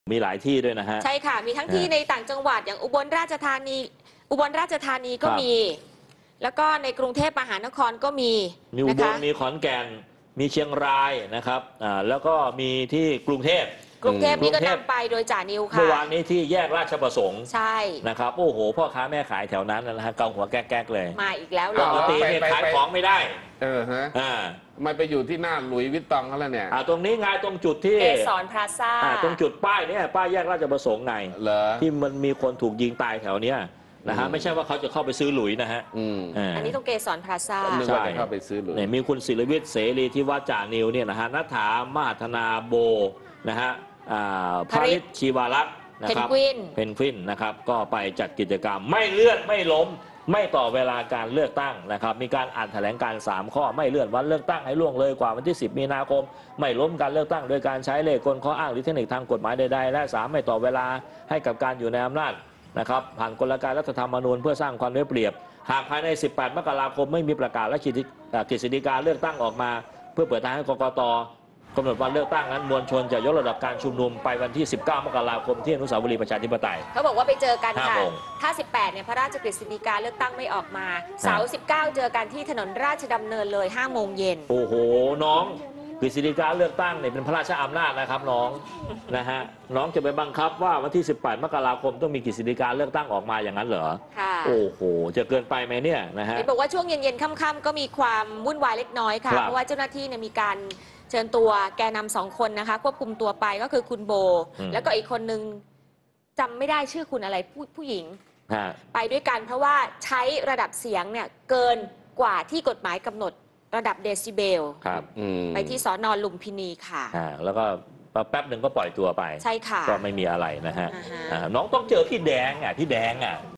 มีหลายที่ด้วยนะฮะใช่ค่ะมีทั้งที่ในต่างจังหวัดอย่างอุบลราชธานีก็มีแล้วก็ในกรุงเทพมหานครก็มีอุบลมีขอนแก่นมีเชียงรายนะครับแล้วก็มีที่กรุงเทพนี่ก็นำไปโดยจ่านิวค่ะเมื่อวานนี้ที่แยกราชประสงค์ใช่นะครับโอ้โหพ่อค้าแม่ขายแถวนั้นนะฮะเกาหัวแก๊กเลยมาอีกแล้วเหรอปกติเนี่ยขายของไม่ได้ฮะมันไปอยู่ที่หน้าหลุยส์วิตตองเขาแล้วเนี่ยตรงนี้ไงตรงจุดที่เกสรพลาซ่าตรงจุดป้ายเนี่ยป้ายแยกราชประสงค์ไงที่มันมีคนถูกยิงตายแถวเนี้ยนะฮะไม่ใช่ว่าเขาจะเข้าไปซื้อหลุยนะฮะอันนี้ตรงเกสรพลาซ่าใช่เข้าไปซื้อหลุยมีคุณศิริวิทย์เสรีที่ว่าจ่านิวเนี่ยนะฮะณฐามหาธนาโบนะฮะพาริชชีวารักษ์นะครับเพนกวินนะครับก็ไปจัดกิจกรรมไม่เลื่อนไม่ล้มไม่ต่อเวลาการเลือกตั้งนะครับมีการอ่านแถลงการ3ข้อไม่เลื่อนวันเลือกตั้งให้ล่วงเลยกว่าวันที่10มีนาคมไม่ล้มการเลือกตั้งโดยการใช้เลขกลข้ออ้างหรือเทคนิคทางกฎหมายใดๆและ3ไม่ต่อเวลาให้กับการอยู่ในอำนาจนะครับผ่านกลไกรัฐธรรมนูญเพื่อสร้างความได้เปรียบหากภายใน18มกราคมไม่มีประกาศและกฤษฎีกาเลือกตั้งออกมาเพื่อเปิดทางให้กกต.กำหนดวันเลือกตั้งนั้นมวลชนจะยกระดับการชุมนุมไปวันที่19มกราคมที่อนุสาวรีย์ประชาธิปไตยเขาบอกว่าไปเจอกันค่ะถ้า18เนี่ยพระราชกฤษฎีกาเลือกตั้งไม่ออกมาเสาร์19เจอกันที่ถนนราชดำเนินเลย5 โมงเย็นโอ้โหน้องกฤษฎีกาเลือกตั้งเนี่ยเป็นพระราชอำนาจนะครับน้องนะฮะน้องจะไปบังคับว่าวันที่18มกราคมต้องมีกฤษฎีกาเลือกตั้งออกมาอย่างนั้นเหรอค่ะโอ้โหจะเกินไปไหมเนี่ยนะฮะบอกว่าช่วงเย็นๆค่ำๆก็มีความวุ่นวายเล็กน้อยค่ะเพราะว่าเจ้าหน้าที่เนี่ยมีการเชิญตัวแกนนำ2 คนนะคะควบคุมตัวไปก็คือคุณโบแล้วก็อีกคนนึงจำไม่ได้ชื่อคุณอะไรผู้หญิงไปด้วยกันเพราะว่าใช้ระดับเสียงเนี่ยเกินกว่าที่กฎหมายกำหนดระดับเดซิเบลไปที่สน.ลุมพินีค่ะแล้วก็แป๊บหนึ่งก็ปล่อยตัวไปใช่ค่ะก็ไม่มีอะไรนะฮะน้องต้องเจอพี่แดงพี่แดง